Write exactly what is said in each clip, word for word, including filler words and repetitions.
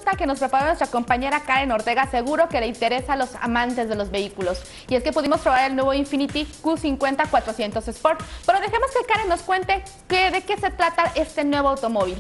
nota que nos preparó nuestra compañera Karen Ortega, seguro que le interesa a los amantes de los vehículos. Y es que pudimos probar el nuevo Infiniti Q cincuenta cuatrocientos Sport. Pero dejemos que Karen nos cuente que, de qué se trata este nuevo automóvil.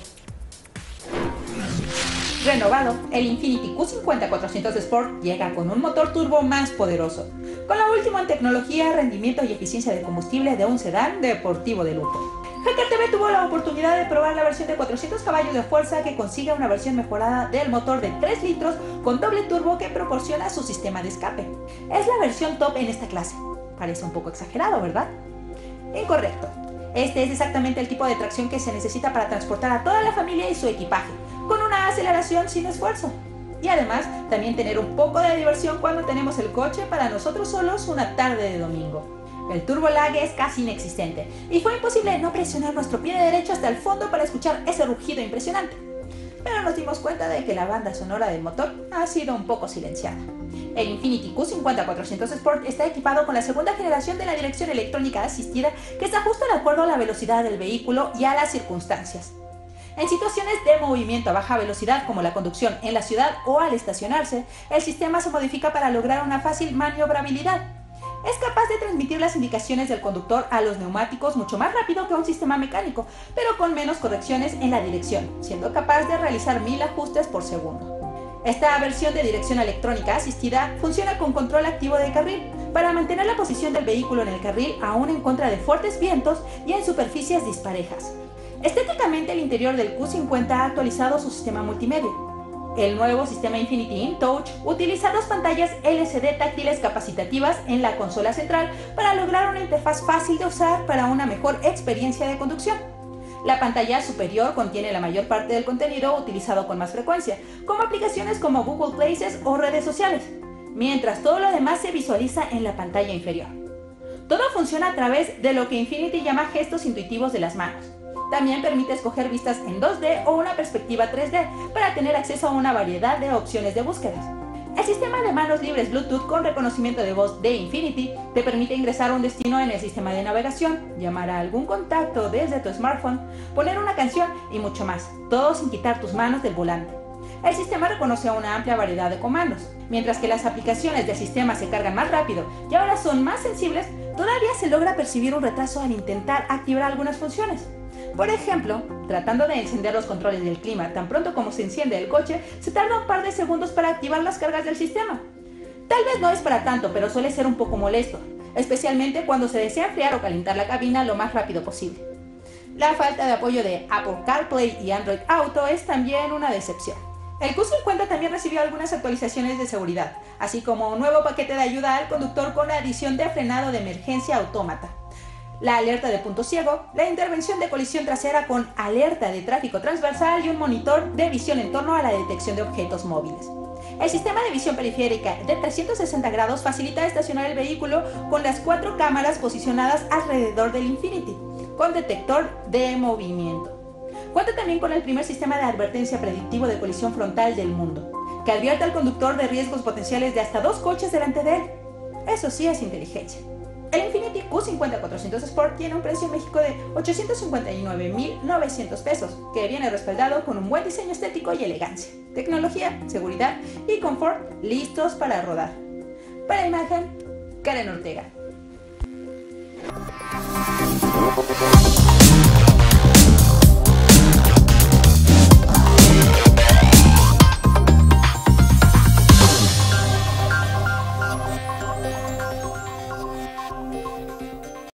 Renovado, el Infiniti Q cincuenta cuatrocientos Sport llega con un motor turbo más poderoso, con lo último en tecnología, rendimiento y eficiencia de combustible de un sedán deportivo de lujo. Hacker T V tuvo la oportunidad de probar la versión de cuatrocientos caballos de fuerza que consigue una versión mejorada del motor de tres litros con doble turbo que proporciona su sistema de escape. Es la versión top en esta clase. Parece un poco exagerado, ¿verdad? Incorrecto. Este es exactamente el tipo de tracción que se necesita para transportar a toda la familia y su equipaje, con una aceleración sin esfuerzo. Y además, también tener un poco de diversión cuando tenemos el coche para nosotros solos una tarde de domingo. El turbo lag es casi inexistente, y fue imposible no presionar nuestro pie derecho hasta el fondo para escuchar ese rugido impresionante. Pero nos dimos cuenta de que la banda sonora del motor ha sido un poco silenciada. El Infiniti Q cincuenta cuatrocientos Sport está equipado con la segunda generación de la dirección electrónica asistida, que se ajusta de acuerdo a la velocidad del vehículo y a las circunstancias. En situaciones de movimiento a baja velocidad como la conducción en la ciudad o al estacionarse, el sistema se modifica para lograr una fácil maniobrabilidad. Es capaz de transmitir las indicaciones del conductor a los neumáticos mucho más rápido que un sistema mecánico, pero con menos correcciones en la dirección, siendo capaz de realizar mil ajustes por segundo. Esta versión de dirección electrónica asistida funciona con control activo de carril, para mantener la posición del vehículo en el carril aún en contra de fuertes vientos y en superficies disparejas. Estéticamente, el interior del Q cincuenta ha actualizado su sistema multimedia. El nuevo sistema Infiniti InTouch utiliza dos pantallas L C D táctiles capacitativas en la consola central para lograr una interfaz fácil de usar para una mejor experiencia de conducción. La pantalla superior contiene la mayor parte del contenido utilizado con más frecuencia, como aplicaciones como Google Places o redes sociales, mientras todo lo demás se visualiza en la pantalla inferior. Todo funciona a través de lo que Infiniti llama gestos intuitivos de las manos. También permite escoger vistas en dos D o una perspectiva tres D para tener acceso a una variedad de opciones de búsquedas. El sistema de manos libres Bluetooth con reconocimiento de voz de Infiniti te permite ingresar a un destino en el sistema de navegación, llamar a algún contacto desde tu smartphone, poner una canción y mucho más, todo sin quitar tus manos del volante. El sistema reconoce una amplia variedad de comandos. Mientras que las aplicaciones del sistema se cargan más rápido y ahora son más sensibles, todavía se logra percibir un retraso al intentar activar algunas funciones. Por ejemplo, tratando de encender los controles del clima tan pronto como se enciende el coche, se tarda un par de segundos para activar las cargas del sistema. Tal vez no es para tanto, pero suele ser un poco molesto, especialmente cuando se desea enfriar o calentar la cabina lo más rápido posible. La falta de apoyo de Apple CarPlay y Android Auto es también una decepción. El Q cincuenta también recibió algunas actualizaciones de seguridad, así como un nuevo paquete de ayuda al conductor con la adición de frenado de emergencia autómata, la alerta de punto ciego, la intervención de colisión trasera con alerta de tráfico transversal y un monitor de visión en torno a la detección de objetos móviles. El sistema de visión periférica de trescientos sesenta grados facilita estacionar el vehículo con las cuatro cámaras posicionadas alrededor del Infiniti, con detector de movimiento. Cuenta también con el primer sistema de advertencia predictivo de colisión frontal del mundo, que advierte al conductor de riesgos potenciales de hasta dos coches delante de él. Eso sí es inteligencia. El Infiniti Q cincuenta cuatrocientos Sport tiene un precio en México de ochocientos cincuenta y nueve mil novecientos pesos, que viene respaldado con un buen diseño estético y elegancia, tecnología, seguridad y confort listos para rodar. Para Imagen, Karen Ortega.